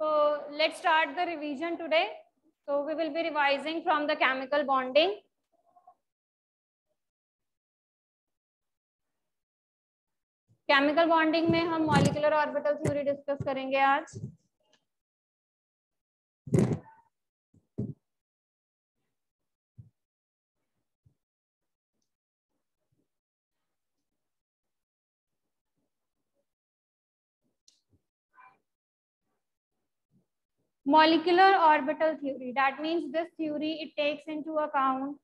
So let's start the revision today. So we will be revising from the chemical bonding. Chemical bonding में हम molecular orbital theory discuss करेंगे आज. Molecular orbital theory, that means this theory it takes into account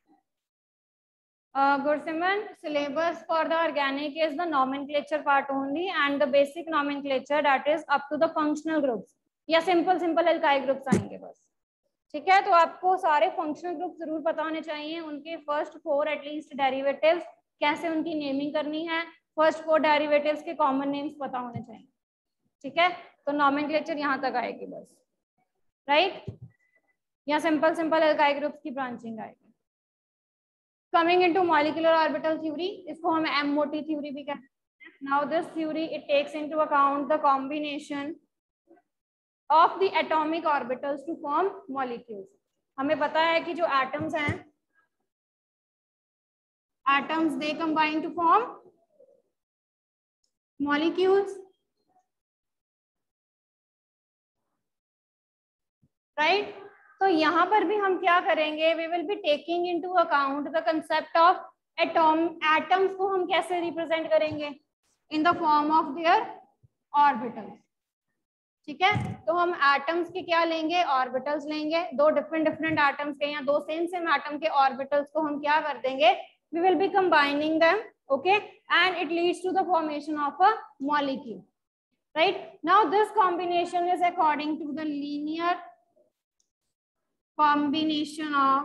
Gursiman, syllabus for the organic is the nomenclature part only and the basic nomenclature that is up to the functional groups या simple alkyl groups आएंगे बस. ठीक है, तो आपको सारे functional groups जरूर पता होने चाहिए. उनके first 4 at least derivatives कैसे उनकी नेमिंग करनी है, first 4 derivatives के common names पता होने चाहिए. ठीक है, तो nomenclature यहाँ तक आएगी बस, राइट. या सिंपल alkyl groups की ब्रांचिंग आएगी. Coming into molecular orbital theory, इसको हम MOT theory भी कहते हैं. Now this theory it takes into account the combination of the atomic orbitals to form molecules. हमें पता है कि जो atoms हैं, atoms they combine to form molecules, right? तो यहाँ पर भी हम क्या करेंगे, we will be taking into account the concept of atom. Atoms को हम कैसे represent करेंगे, in the form of their orbitals. ठीक है, तो हम atoms के क्या लेंगे, orbitals लेंगे. दो different atoms के या दो same atom के orbitals को हम क्या कर देंगे, we will be combining them, okay, and it leads to the formation of a molecule, right? Now this combination is according to the linear combination of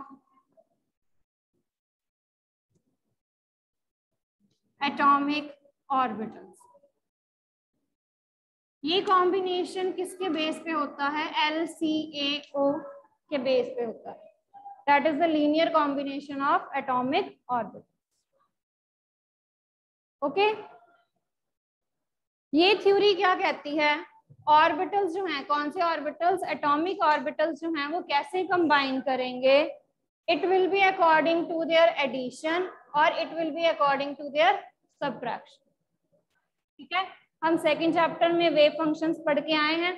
atomic orbitals. ये combination किसके base पे होता है, LCAO के base पे होता है. That is the linear combination of atomic orbitals. Okay? ये थ्योरी क्या कहती है, ऑर्बिटल्स जो हैं, कौन से ऑर्बिटल्स, एटॉमिक ऑर्बिटल्स जो हैं वो कैसे कंबाइन करेंगे, it will be according to their addition और it will be according to their subtraction. ठीक है, हम सेकंड चैप्टर में वेव फंक्शंस पढ़ के आए हैं,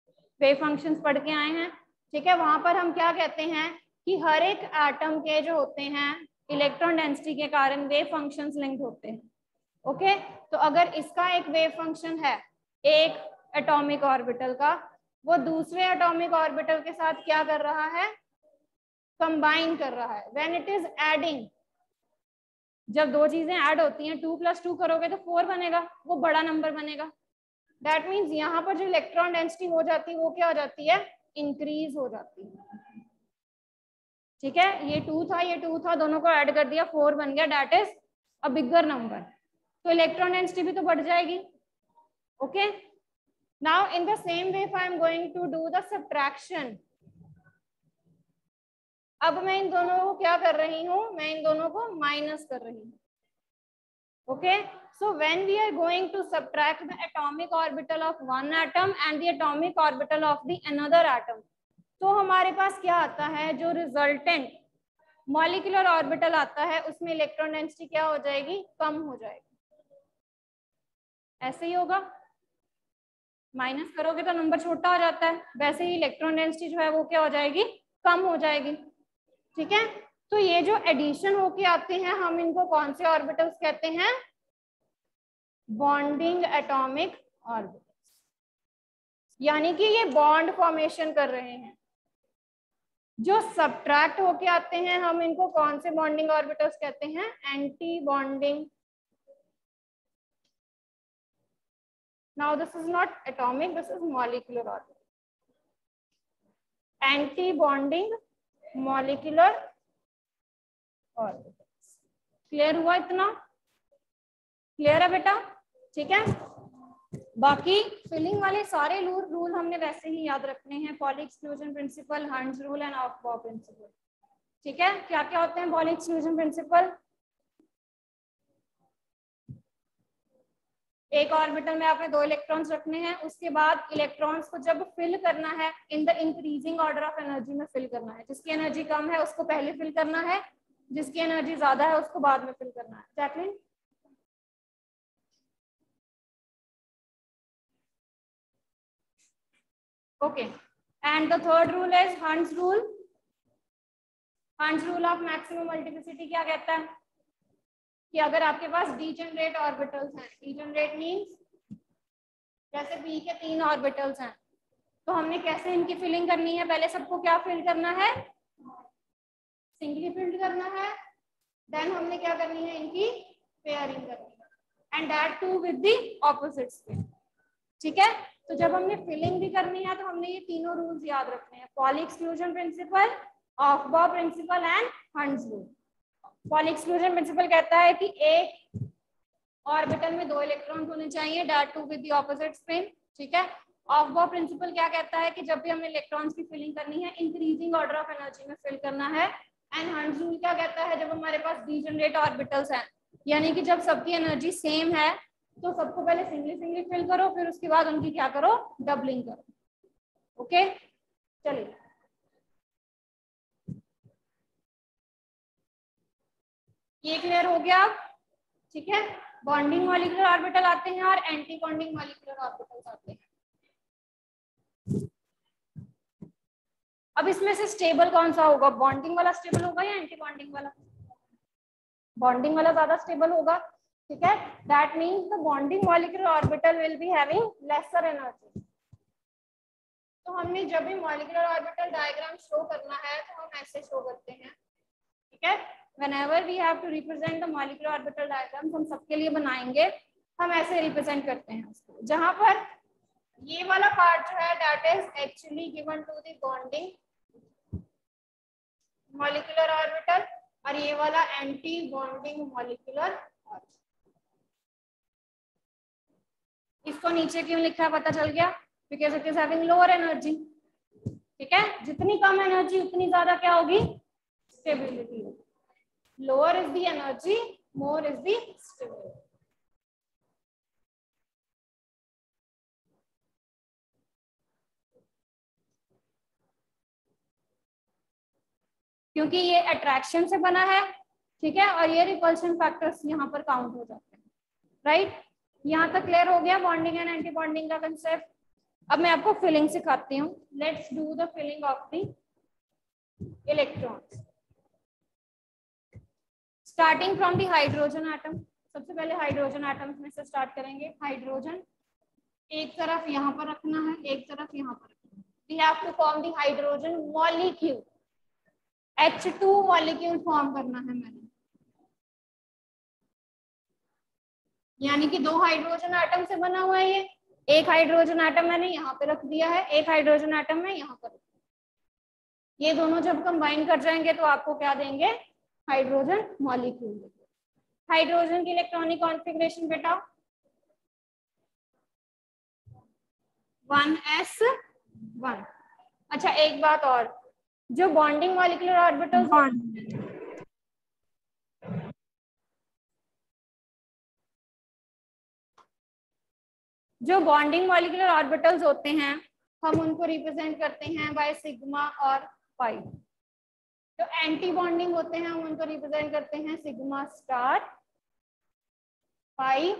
ठीक है. वहां पर हम क्या कहते हैं कि हर एक एटम के जो होते हैं इलेक्ट्रॉन डेंसिटी के कारण वेव फंक्शंस लिंक्ड होते हैं. ओके, तो अगर इसका एक वेव फंक्शन है एक एटॉमिक ऑर्बिटल का, वो दूसरे एटॉमिक ऑर्बिटल के साथ क्या कर रहा है, कंबाइन कर रहा है. व्हेन इट इज एडिंग, जब दो चीजें ऐड होती हैं, 2 + 2 करोगे तो 4 बनेगा, वो बड़ा नंबर बनेगा. दैट मीन्स यहाँ पर जो इलेक्ट्रॉन डेंसिटी हो जाती है वो क्या हो जाती है, इंक्रीज हो जाती है. ठीक है, ये 2 था, दोनों को ऐड कर दिया, 4 बन गया. That is a bigger number. तो इलेक्ट्रॉन डेंसिटी भी तो बढ़ जाएगी. Okay, now in the same way if I am going to do the subtraction, अब मैं इन दोनों को क्या कर रही हूँ, मैं इन दोनों को माइनस कर रही हूँ. Okay, so when we are going to subtract the atomic orbital of one atom and the atomic orbital of the another atom, तो हमारे पास क्या आता है, जो रिजल्टेंट मॉलिक्यूलर ऑर्बिटल आता है उसमें इलेक्ट्रॉन डेंसिटी क्या हो जाएगी, कम हो जाएगी. ऐसे ही होगा, माइनस करोगे तो नंबर छोटा हो जाता है, वैसे ही इलेक्ट्रॉन डेंसिटी जो है वो क्या हो जाएगी, कम हो जाएगी. ठीक है, तो ये जो एडिशन होके आते हैं हम इनको कौन से ऑर्बिटल्स कहते हैं, बॉन्डिंग एटॉमिक ऑर्बिटल्स. यानी कि ये बॉन्ड फॉर्मेशन कर रहे हैं. जो सब्ट्रैक्ट होके आते हैं हम इनको कौन से बॉन्डिंग ऑर्बिटल्स कहते हैं, anti bonding. Now this is not atomic, this is molecular orbital. Anti-bonding molecular orbitals. Clear हुआ, इतना क्लियर है बेटा. ठीक है, बाकी फिलिंग वाले सारे रूल हमने वैसे ही याद रखने हैं. Pauli exclusion principle, Hund's rule and Aufbau principle. ठीक है, क्या क्या होते हैं पॉली एक्सक्लूजन प्रिंसिपल, एक ऑर्बिटल में आपने 2 इलेक्ट्रॉन्स रखने हैं, उसके बाद इलेक्ट्रॉन्स को जब फिल करना है in the increasing order of energy में फिल करना है। जिसकी एनर्जी कम है उसको पहले फिल करना है, जिसकी एनर्जी ज्यादा है उसको बाद में फिल करना है। Jacqueline, okay. And the third rule is Hund's rule. Hund's rule of maximum multiplicity क्या कहता है कि अगर आपके पास डीजेनरेट ऑर्बिटल्स हैं, डीजेनरेट मींस जैसे बी के 3 ऑर्बिटल्स हैं, तो हमने कैसे इनकी फिलिंग करनी है? पहले सबको क्या फिल करना है? सिंगली फिल्ड करना है। देन हमने क्या करनी है? इनकी पेयरिंग करनी है, and that too with the opposite spin. ठीक है, तो जब हमने फिलिंग भी करनी है तो हमने ये तीनों रूल्स याद रखने हैं, Pauli exclusion principle, Aufbau principle and Hund's rule. Pauli exclusion principle कहता है कि एक ऑर्बिटल में 2 इलेक्ट्रॉन होने चाहिए, that too with the opposite spin. ठीक है, ऑफ-बॉ प्रिंसिपल क्या कहता है कि जब भी हमें इलेक्ट्रॉन्स की फिलिंग करनी है इंक्रीजिंग ऑर्डर ऑफ एनर्जी में फिल करना है। एंड हंट्स रूल क्या कहता है? जब हमारे पास डीजेनरेट ऑर्बिटल्स हैं, यानी कि जब सबकी एनर्जी सेम है, तो सबको पहले सिंगली सिंगली फिल करो, फिर उसके बाद उनकी क्या करो? डबलिंग करो। ओके, चलिए ये क्लियर हो गया अब? ठीक है, बॉन्डिंग मॉलिक्यूलर ऑर्बिटल आते हैं और एंटी बॉन्डिंग मॉलिक्यूलर ऑर्बिटल्स आते हैं। अब इसमें से स्टेबल कौन सा होगा? बॉन्डिंग वाला स्टेबल होगा या एंटी बॉन्डिंग वाला? बॉन्डिंग वाला ज्यादा स्टेबल होगा। ठीक है, that means the bonding molecular orbital will be having lesser energy. तो हमने जब भी मॉलिक्यूलर ऑर्बिटल डायग्राम शो करना है तो हम ऐसे शो करते हैं। ठीक है, whenever we have to represent the molecular orbital diagrams, हम सबके लिए बनाएंगे, हम ऐसे रिप्रेजेंट करते हैं उसको, जहां पर ये वाला पार्ट जो है that is actually given to the bonding molecular orbital और ये वाला एंटी बॉन्डिंग मॉलिक्यूलर। इसको नीचे क्यों लिखा है पता चल गया? Because it is having lower energy. ठीक है, जितनी कम एनर्जी उतनी ज्यादा क्या होगी? स्टेबिलिटी होगी। Lower is the energy, more is the stability. क्योंकि ये अट्रैक्शन से बना है, ठीक है, और ये रिपल्शन फैक्टर्स यहाँ पर काउंट हो जाते हैं। राइट, यहाँ तक क्लियर हो गया बॉन्डिंग एंड एंटी बॉन्डिंग का कंसेप्ट। अब मैं आपको फिलिंग सिखाती हूँ। Let's do the filling of the electrons starting from the hydrogen atom. सबसे पहले हाइड्रोजन एटम्स में से स्टार्ट करेंगे। हाइड्रोजन एक तरफ यहाँ पर रखना है, एक तरफ यहाँ पर रखना है। We have to form the hydrogen molecule. H2 molecule form करना है मैंने, यानी कि 2 हाइड्रोजन एटम से बना हुआ है ये। एक हाइड्रोजन एटम मैंने यहाँ पे रख दिया है, एक हाइड्रोजन एटम मैं यहाँ पर रख दिया। ये दोनों जब कंबाइन कर जाएंगे तो आपको क्या देंगे? हाइड्रोजन मॉलिक्यूल देंगे। हाइड्रोजन की इलेक्ट्रॉनिक कॉन्फ़िगरेशन बेटा 1s1। अच्छा एक बात और, जो बॉन्डिंग मॉलिक्यूलर ऑर्बिटल्स होते हैं हम उनको रिप्रेजेंट करते हैं बाय सिग्मा और पाई। जो एंटी बॉन्डिंग होते हैं हम उनको रिप्रेजेंट करते हैं सिग्मा स्टार पाई।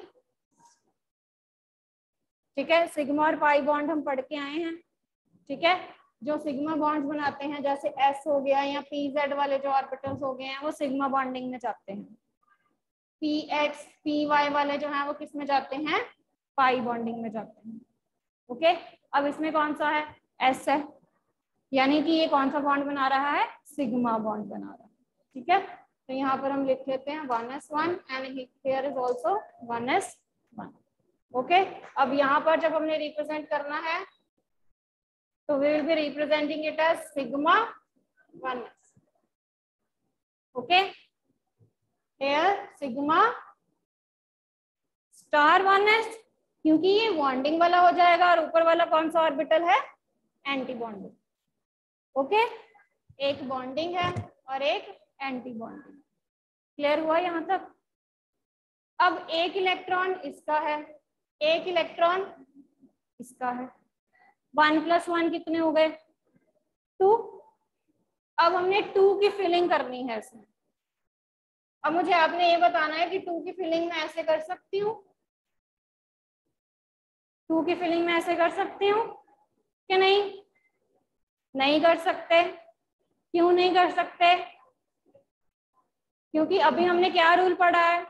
ठीक है, सिग्मा और पाई बॉन्ड हम पढ़ के आए हैं। ठीक है, जो सिग्मा बॉन्ड्स बनाते हैं जैसे एस हो गया या पी जेड वाले जो ऑर्बिटल्स हो गए हैं वो सिग्मा बॉन्डिंग में जाते हैं। पी एक्स पी वाई वाले जो हैं वो किस में जाते हैं? पाई बॉन्डिंग में जाते हैं। ओके, अब इसमें कौन सा है? एस है, यानी कि ये कौन सा बॉन्ड बना रहा है? सिग्मा बॉन्ड बना रहा है। ठीक है, तो यहाँ पर हम लिख लेते हैं 1s1 and here is also 1s1। Okay, अब यहाँ पर जब हमने रिप्रेजेंट करना है तो we will be representing it as sigma 1s. Okay, here sigma star 1s, क्योंकि ये बॉन्डिंग वाला हो जाएगा और ऊपर वाला कौन सा ऑर्बिटल है? Anti bonding. ओके, एक बॉन्डिंग है और एक एंटी बॉन्डिंग। क्लियर हुआ यहाँ तक? अब एक इलेक्ट्रॉन इसका है एक इलेक्ट्रॉन इसका है, 1 + 1 कितने हो गए 2। अब हमने 2 की फिलिंग करनी है इसमें। अब मुझे आपने ये बताना है कि 2 की फिलिंग मैं ऐसे कर सकती हूँ, 2 की फिलिंग मैं ऐसे कर सकती हूँ कि नहीं? नहीं कर सकते। क्यों नहीं कर सकते? क्योंकि अभी हमने क्या रूल पढ़ा है?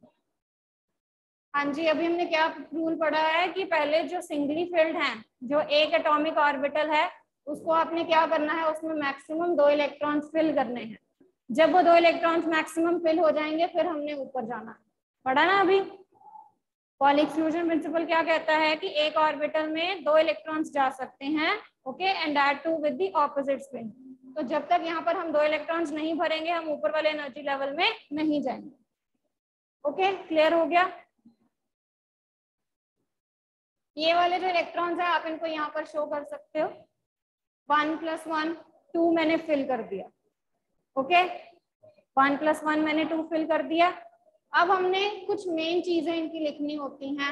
हाँ जी, अभी हमने क्या रूल पढ़ा है कि पहले जो सिंगली फिल्ड हैं, जो एक एटॉमिक ऑर्बिटल है, उसको आपने क्या करना है, उसमें मैक्सिमम 2 इलेक्ट्रॉन्स फिल करने हैं। जब वो 2 इलेक्ट्रॉन्स मैक्सिमम फिल हो जाएंगे फिर हमने ऊपर जाना है। पढ़ा ना अभी? पॉली एक्सक्लूजन प्रिंसिपल क्या कहता है कि एक ऑर्बिटल में 2 इलेक्ट्रॉन्स जा सकते हैं, okay, and that too with the opposite spin. तो जब तक यहाँ पर हम 2 इलेक्ट्रॉन्स नहीं भरेंगे हम ऊपर वाले एनर्जी लेवल में नहीं जाएंगे। ओके, क्लियर हो गया? ये वाले जो इलेक्ट्रॉन्स है आप इनको यहाँ पर शो कर सकते हो। 1 + 1 2 मैंने फिल कर दिया। ओके, 1 + 1 मैंने 2 फिल कर दिया। अब हमने कुछ मेन चीजें इनकी लिखनी होती हैं,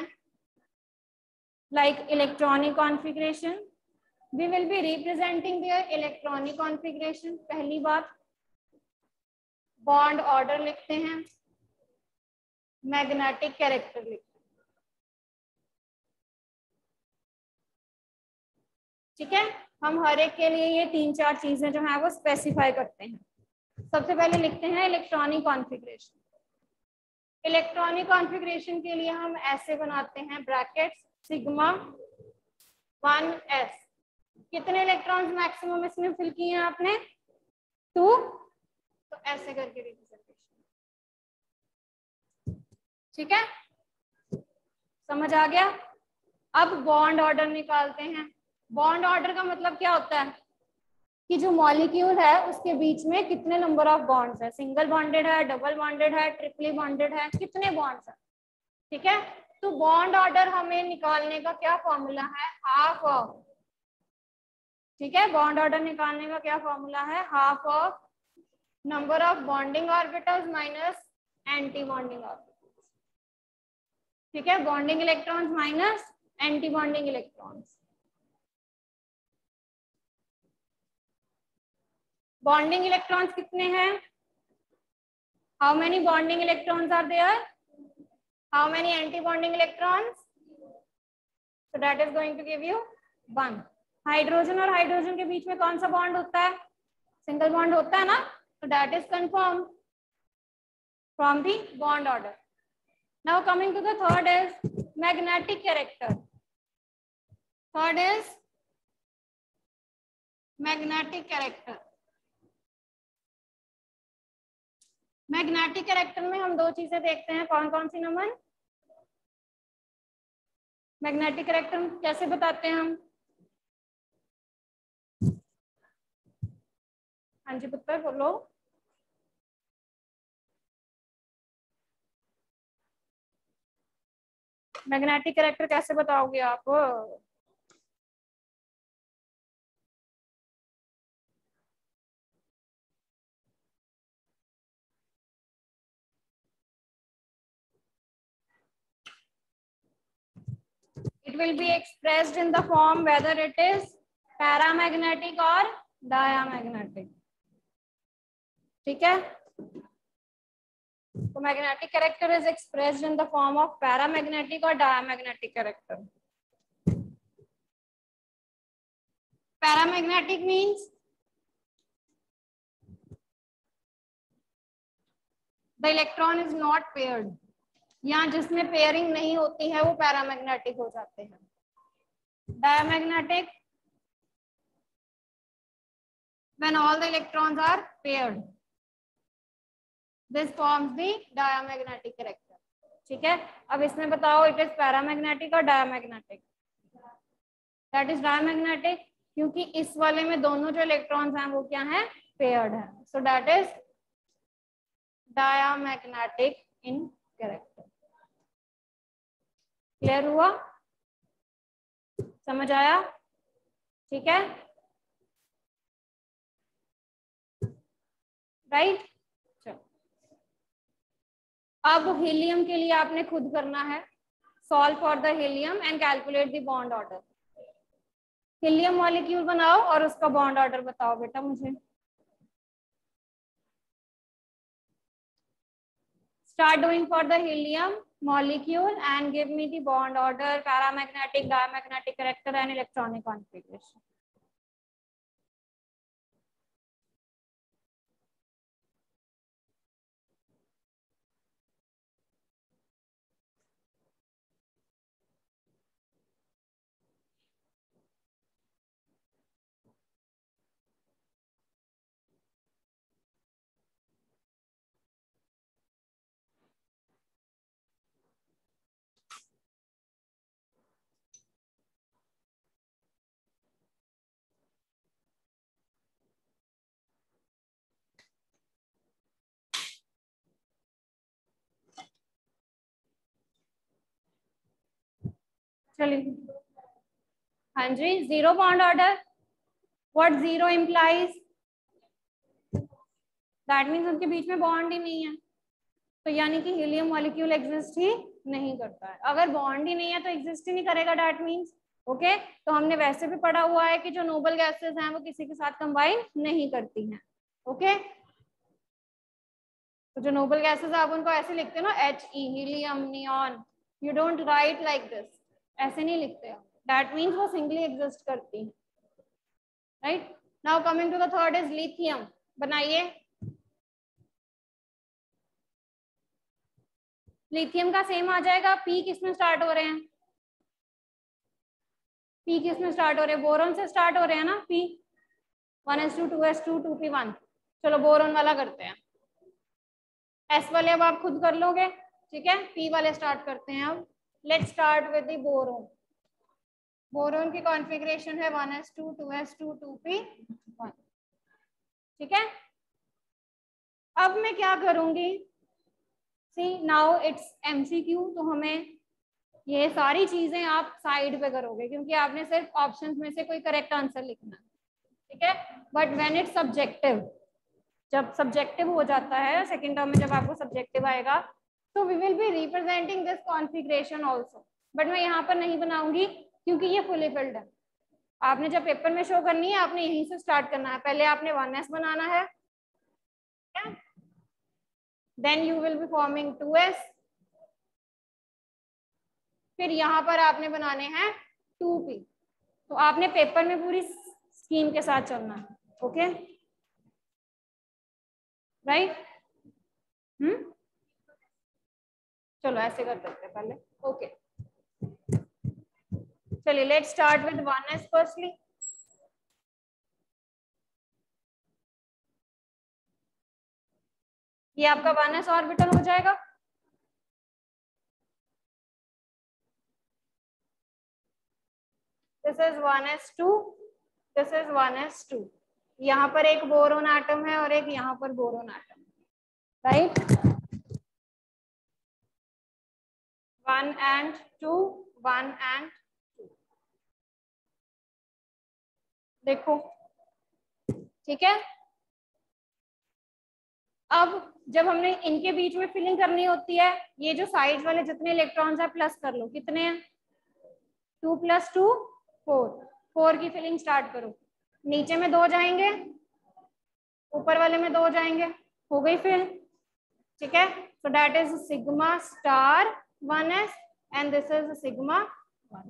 like electronic configuration. We will be representing their electronic configuration. पहली बात, बॉन्ड ऑर्डर लिखते हैं, मैग्नेटिक कैरेक्टर लिखते हैं। ठीक है, हम हर एक के लिए ये 3-4 चीजें जो है वो स्पेसिफाई करते हैं। सबसे पहले लिखते हैं इलेक्ट्रॉनिक कॉन्फ़िगरेशन। इलेक्ट्रॉनिक कॉन्फ़िगरेशन के लिए हम ऐसे बनाते हैं ब्रैकेट्स, सिग्मा 1s। कितने इलेक्ट्रॉन्स मैक्सिमम इसमें फिल किए हैं आपने? 2। तो ऐसे करके रिप्रेजेंटेशन। ठीक है, समझ आ गया? अब बॉन्ड ऑर्डर निकालते हैं। बॉन्ड ऑर्डर का मतलब क्या होता है कि जो मॉलिक्यूल है उसके बीच में कितने नंबर ऑफ बॉन्ड्स है, सिंगल बॉन्डेड है, डबल बॉन्डेड है, ट्रिपली बॉन्डेड है, कितने बॉन्ड्स है। ठीक है, तो बॉन्ड ऑर्डर हमें निकालने का क्या फॉर्मूला है? Half of. ठीक है, बॉन्ड ऑर्डर निकालने का क्या फॉर्मूला है? Half of number of bonding orbitals minus anti bonding orbitals. ठीक है, bonding electrons minus anti bonding electrons. Bonding electrons कितने हैं? How many bonding electrons are there? How many anti bonding electrons? So that is going to give you 1. Hydrogen और hydrogen के बीच में कौन सा बॉन्ड होता है? सिंगल बॉन्ड होता है ना, so that is confirmed from the bond order. Now coming to the third is magnetic character. Third is magnetic character. Magnetic character में हम 2 चीजें देखते हैं, कौन कौन सी नमन? मैग्नेटिक कैरेक्टर कैसे बताते हैं हम? हाँ जी पुत्र बोलो। मैग्नेटिक कैरेक्टर कैसे बताओगे आप? It will be expressed in the form whether it is paramagnetic or diamagnetic. ठीक है, तो magnetic character is expressed in the form of paramagnetic or diamagnetic character. Paramagnetic means the electron is not paired. यहाँ जिसमें pairing नहीं होती है वो paramagnetic हो जाते हैं। Diamagnetic when all the electrons are paired, this forms the diamagnetic character. ठीक है, अब इसमें बताओ it is paramagnetic or diamagnetic? That is diamagnetic, क्योंकि इस वाले में दोनों जो इलेक्ट्रॉन्स हैं वो क्या है? पेयर्ड है, so that is diamagnetic in character. Clear हुआ? समझ आया? ठीक है, राइट। चलो अब हीलियम के लिए आपने खुद करना है। solve for the helium and calculate the bond order. Helium molecule बनाओ और उसका बॉन्ड ऑर्डर बताओ बेटा मुझे. Start doing for the helium molecule and give me the bond order, paramagnetic, diamagnetic character and electronic configuration. चलिए हाँ जी, zero bond order. What zero implies? That means उनके बीच में बॉन्ड ही नहीं है, तो यानी कि हीलियम मॉलिक्यूल एग्जिस्ट ही नहीं करता है. अगर बॉन्ड ही नहीं है तो एग्जिस्ट ही नहीं करेगा. That means okay. तो हमने वैसे भी पढ़ा हुआ है कि जो नोबल गैसेस हैं वो किसी के साथ कंबाइन नहीं करती हैं. ओके. तो जो नोबल गैसेस आप उनको ऐसे लिखते हो ना, He, helium, neon. You don't write like this. ऐसे नहीं लिखते हो. दैट मीन्स वो सिंगली एग्जिस्ट करती है. Right. Now coming to the third is lithium. बनाइए. लिथियम का सेम आ जाएगा. पी किस में स्टार्ट हो रहे हैं? पी किस में स्टार्ट हो रहे हैं? बोरोन से स्टार्ट हो रहे हैं ना. P 1s2 2s2 2p1. चलो बोरोन वाला करते हैं. एस वाले अब आप खुद कर लोगे. ठीक है. पी वाले स्टार्ट करते हैं अब. Let's start with the boron. Boron की कॉन्फ़िगरेशन है 1s2 2s2 2p1. ठीक है. अब मैं क्या करूंगी? See now it's MCQ. तो हमें ये सारी चीजें आप साइड पे करोगे क्योंकि आपने सिर्फ ऑप्शंस में से कोई करेक्ट आंसर लिखना है. ठीक है. बट व्हेन इट्स सब्जेक्टिव, जब सब्जेक्टिव हो जाता है सेकंड टर्म में, जब आपको सब्जेक्टिव आएगा तो we will be representing this configuration also. But मैं यहाँ पर नहीं बनाऊंगी क्योंकि ये फुली फिल्ड है. आपने जब पेपर में शो करनी है आपने यहीं से स्टार्ट करना है. पहले आपने 1s बनाना है, then you will be forming 2s. फिर यहाँ पर आपने बनाने हैं 2p. तो आपने पेपर में पूरी स्कीम के साथ चलना है. ओके. राइट. चलो ऐसे कर सकते हैं पहले. ओके. चलिए let's start with 1s firstly. ये आपका 1s ऑर्बिटल हो जाएगा. This is 1s2, this is 1s2. यहाँ पर एक बोरोन एटम है और एक यहाँ पर बोरोन एटम है. राइट. 1 and 2, 1 and 2. देखो. ठीक है. अब जब हमने इनके बीच में फिलिंग करनी होती है, ये जो साइड वाले जितने इलेक्ट्रॉन्स है प्लस कर लो. कितने हैं? 2 + 2 4. 4 की फिलिंग स्टार्ट करो. नीचे में 2 जाएंगे, ऊपर वाले में 2 जाएंगे. हो गई फिल. ठीक है. So that is sigma star 1s and this is sigma 1.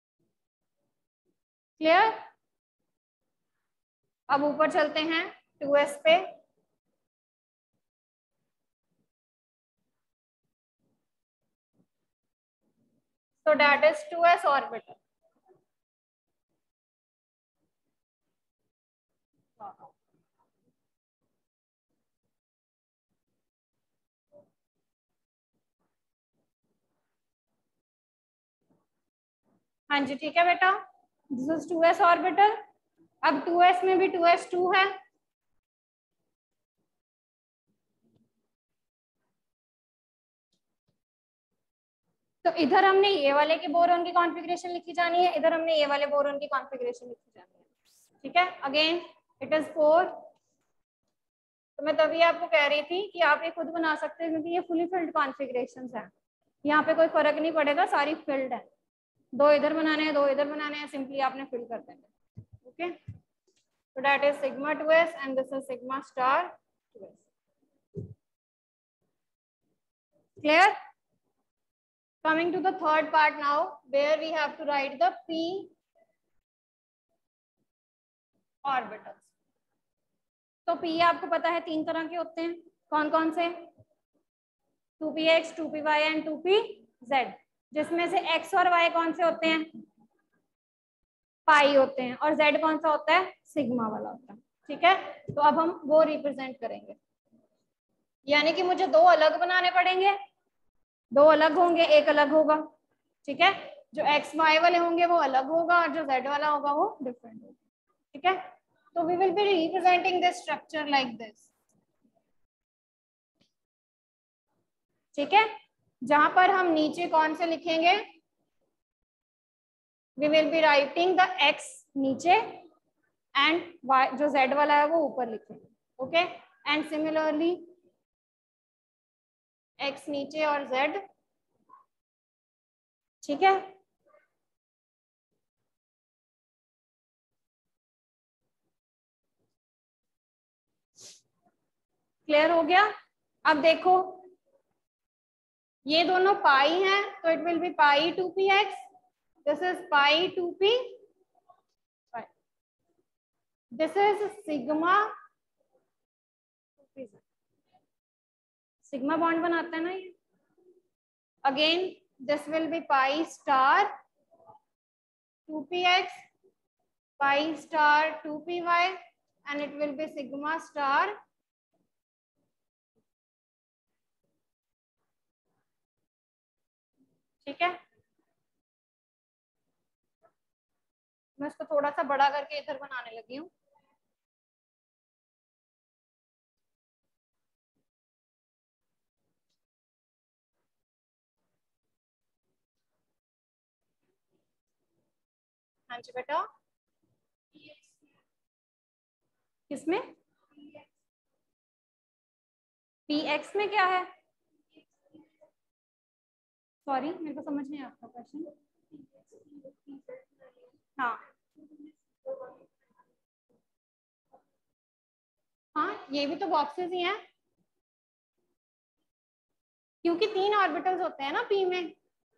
Clear. अब ऊपर चलते हैं 2s पे. So that is 2s orbital. हाँ जी. ठीक है बेटा. This is 2s orbital. अब 2s में भी 2s2 है. तो इधर हमने ये वाले के बोरोन की कॉन्फ़िगरेशन लिखी जानी है, इधर हमने ये वाले बोरोन की कॉन्फ़िगरेशन लिखी जानी है. ठीक है. Again it is 4. तो मैं तभी आपको कह रही थी कि आप ये खुद बना सकते हैं क्योंकि ये फुली फिल्ड कॉन्फ़िगरेशंस हैं. यहाँ पे कोई फर्क नहीं पड़ेगा, सारी फिल्ड है, 2 इधर बनाने हैं 2 इधर बनाने हैं, सिंपली आपने फिल कर देंगे। Okay, so that is sigma 2s and this is sigma star 2s. Clear? Coming to the third part now, where we have to write the p orbitals. तो p आपको पता है 3 तरह के होते हैं, कौन कौन से? 2px, 2py एंड 2pz, जिसमें से x और y कौन से होते हैं? पाई होते हैं, और z कौन सा होता है? सिग्मा वाला होता है। ठीक है, तो अब हम वो रिप्रेजेंट करेंगे, यानी कि मुझे 2 अलग बनाने पड़ेंगे, 2 अलग होंगे, एक अलग होगा। ठीक है, जो x y वाले होंगे वो अलग होगा और जो z वाला होगा वो डिफरेंट होगा। ठीक है, तो we will be representing this structure like this. ठीक है, जहां पर हम नीचे कौन से लिखेंगे? We will be writing the x नीचे एंड y जो z वाला है वो ऊपर लिखेंगे। ओके, एंड सिमिलरली x नीचे और z। ठीक है, क्लियर हो गया? अब देखो ये दोनों पाई हैं, तो it will be pi 2px, this is pi 2p, this is sigma, sigma bond बनाता है ना ये। Again this will be pi star 2px, pi star 2py and it will be sigma star. ठीक है, मैं इसको थोड़ा सा बड़ा करके इधर बनाने लगी हूँ। हाँ जी बेटा, किसमें? px में क्या है? सॉरी मेरे को समझ नहीं आता क्वेश्चन। हाँ हाँ, ये भी तो बॉक्सेस ही हैं, क्योंकि 3 ऑर्बिटल्स होते हैं ना p में,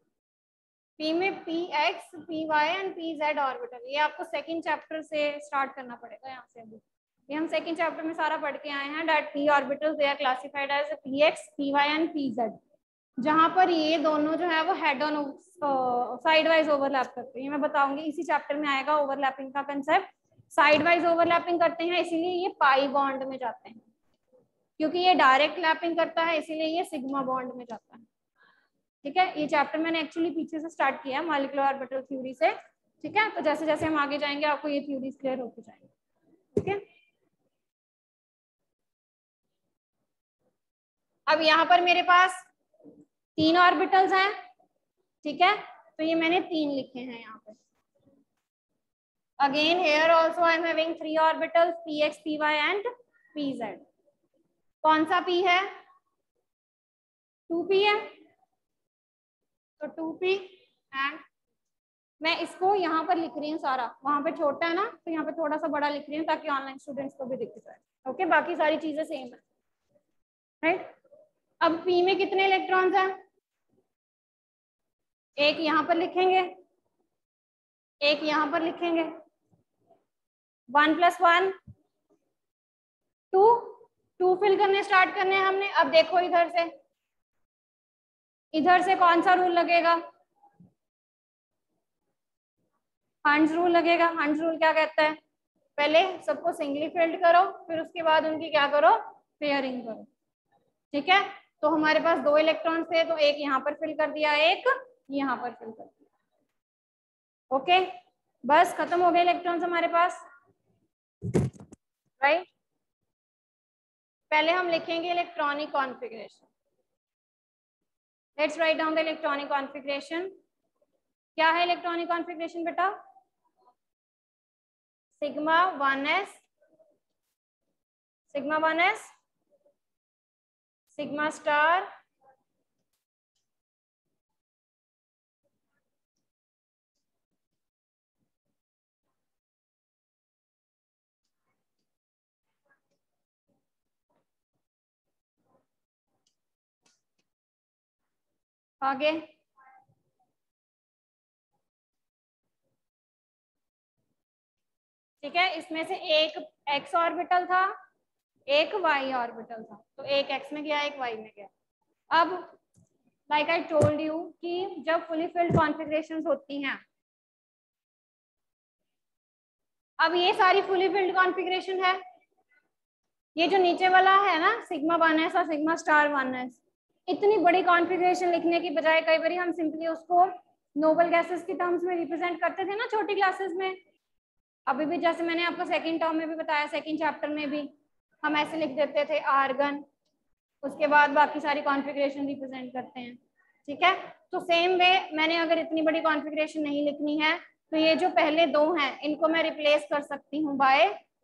px, py and pz orbital. ये आपको सेकंड चैप्टर से स्टार्ट करना पड़ेगा, यहाँ से अभी ये हम सेकंड चैप्टर में सारा पढ़ के आए हैं that p orbitals they are classified as px, py and pz, जहां पर ये दोनों जो है वो head on sidewise overlap करते हैं। मैं बताऊंगी, इसी चैप्टर में आएगा ओवरलैपिंग का कंसेप्ट। साइड वाइज ओवरलैपिंग करते हैं इसीलिए ये पाई बॉन्ड में जाते हैं, क्योंकि ये डायरेक्ट लैपिंग करता है इसीलिए ये सिग्मा बॉन्ड में जाता है। ठीक है, ये चैप्टर मैंने एक्चुअली पीछे से स्टार्ट किया मॉलिक्यूलर ऑर्बिटल थ्योरी से। ठीक है, तो जैसे जैसे हम आगे जाएंगे आपको ये थ्योरीज क्लियर होती जाएंगी। ठीक है, अब यहाँ पर मेरे पास 3 ऑर्बिटल्स हैं। ठीक है, तो ये मैंने 3 लिखे हैं यहाँ पे। Again here also I am having 3 orbitals px, py and pz। कौन सा p है? 2p है, तो 2p एंड मैं इसको यहाँ पर लिख रही हूँ सारा, वहां पे छोटा है ना तो यहाँ पे थोड़ा सा बड़ा लिख रही हूँ ताकि ऑनलाइन स्टूडेंट्स को भी दिख जाए। ओके, बाकी सारी चीजें सेम है, राइट? अब p में कितने इलेक्ट्रॉन्स हैं? एक यहाँ पर लिखेंगे, एक यहाँ पर लिखेंगे, 1 + 1 2, 2 फिल करने स्टार्ट करने हैं हमने। अब देखो इधर से कौन सा रूल लगेगा? हंड्स रूल लगेगा। हंड्स रूल क्या कहता है? पहले सबको सिंगली फिल्ड करो, फिर उसके बाद उनकी क्या करो? पेयरिंग करो। ठीक है, तो हमारे पास 2 इलेक्ट्रॉन्स थे, तो एक यहाँ पर फिल कर दिया, एक यहाँ पर फिल कर दिया। ओके, बस खत्म हो गए इलेक्ट्रॉन्स हमारे पास, राइट? पहले हम लिखेंगे electronic configuration. Let's write down the electronic configuration. क्या है इलेक्ट्रॉनिक कॉन्फ़िगरेशन बेटा? Sigma 1s, sigma 1s, sigma star, आगे ठीक है, इसमें से एक x ऑर्बिटल था, एक y ऑर्बिटल था, तो एक x में गया, एक y में गया। अब लाइक आई टोल्ड यू कि जब फुली फिल्ड कॉन्फ़िगरेशंस होती हैं, अब ये सारी फुली फिल्ड कॉन्फ़िगरेशन है, ये जो नीचे वाला है ना सिग्मा 1s और सिग्मा स्टार 1s, इतनी बड़ी कॉन्फ़िगरेशन लिखने की बजाय कई बार हम सिंपली उसको नोबल गैसेस की टर्म्स में रिप्रेजेंट करते थे ना छोटी क्लासेस में। अभी भी जैसे मैंने आपको सेकंड टर्म में भी बताया, सेकंड चैप्टर में भी हम ऐसे लिख देते थे आर्गन, उसके बाद बाकी सारी कॉन्फ़िगरेशन रिप्रेजेंट करते हैं। ठीक है, तो सेम वे मैंने अगर इतनी बड़ी कॉन्फ़िगरेशन नहीं लिखनी है तो ये जो पहले दो हैं इनको मैं रिप्लेस कर सकती हूँ बाय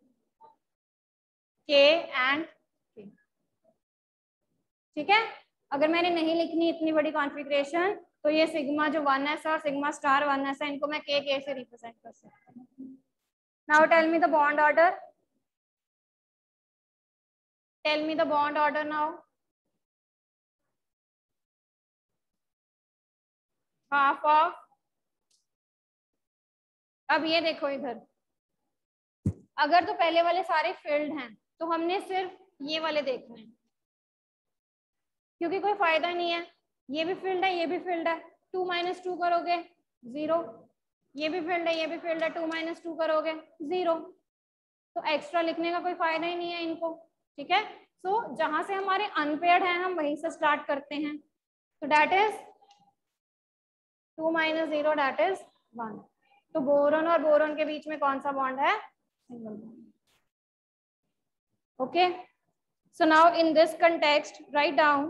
के एंड के। ठीक है, अगर मैंने नहीं लिखनी इतनी बड़ी कॉन्फ़िगरेशन तो ये सिग्मा जो 1s और सिग्मा स्टार 1s है इनको मैं के से रिप्रेजेंट कर सकती हूँ। Now tell me the bond order, tell me the bond order now. Half of, अब ये देखो इधर, अगर तो पहले वाले सारे फील्ड हैं तो हमने सिर्फ ये वाले देखने हैं, क्योंकि कोई फायदा नहीं है, ये भी फील्ड है ये भी फील्ड है, 2 - 2 करोगे 0, ये भी फील्ड है ये भी फील्ड है, 2 - 2 करोगे 0, तो एक्स्ट्रा लिखने का कोई फायदा ही नहीं है इनको। ठीक है, सो जहां से हमारे अनपेयर्ड हैं हम वहीं से स्टार्ट करते हैं, तो दैट इज 2 - 0 दैट इज 1। तो बोरॉन और बोरॉन के बीच में कौन सा बॉन्ड है? Single bond. Okay, so now in this context write down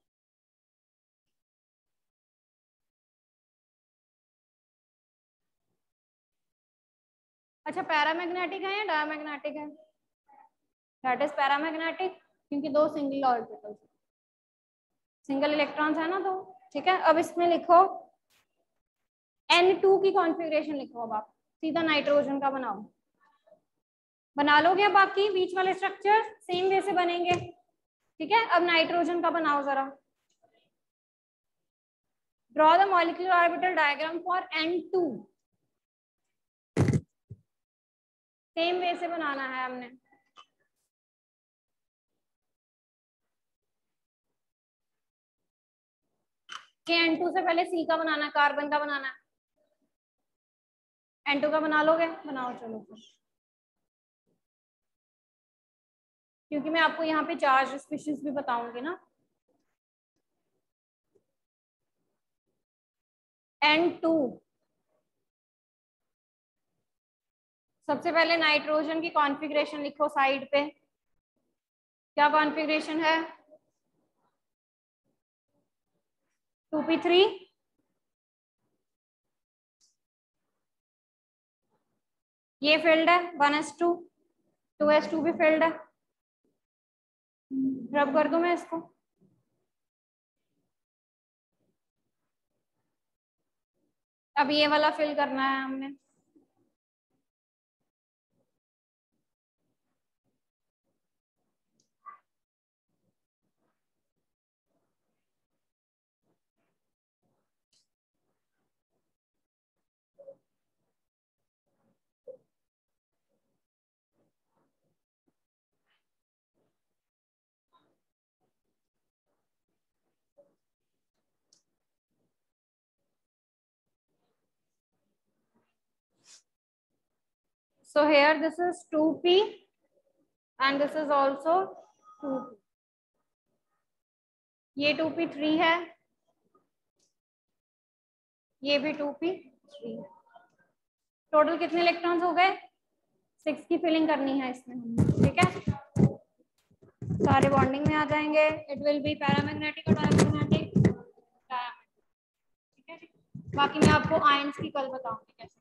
अच्छा पैरामैग्नेटिक है या डायमैग्नेटिक है? दैट इज पैरामैग्नेटिक, क्योंकि दो सिंगल ऑर्बिटल्स, सिंगल इलेक्ट्रॉन्स है ना दो। ठीक है, अब इसमें लिखो N2 की कॉन्फ़िगरेशन लिखो, अब आप सीधा नाइट्रोजन का बनाओ, बना लोगे बाकी बीच वाले स्ट्रक्चर सेम वे से बनेंगे। ठीक है, अब नाइट्रोजन का बनाओ जरा, draw the molecular orbital diagram for N2, same way से बनाना है हमने। N2 से पहले C का बनाना, कार्बन का बनाना, N2 का बना लोगे? बनाओ चलो फिर, क्योंकि मैं आपको यहाँ पे चार्ज स्पीशीज भी बताऊंगी ना। N2 सबसे पहले नाइट्रोजन की कॉन्फ़िगरेशन लिखो साइड पे, क्या कॉन्फ़िगरेशन है? 2p3, ये फील्ड है 1s2, 2s2 भी फील्ड है, रब कर दूं मैं इसको, अब ये वाला फिल करना है हमने। So here this is 2p and this is also 2p, ये 2p3 है, ये भी 2p3, टोटल कितने इलेक्ट्रॉन्स हो गए? 6 की फिलिंग करनी है इसमें। ठीक है, सारे बॉन्डिंग में आ जाएंगे, इट विल बी पैरामैग्नेटिक और डायमैग्नेटिक। ठीक है, बाकी मैं आपको आयंस की कल बताऊंगी कैसे।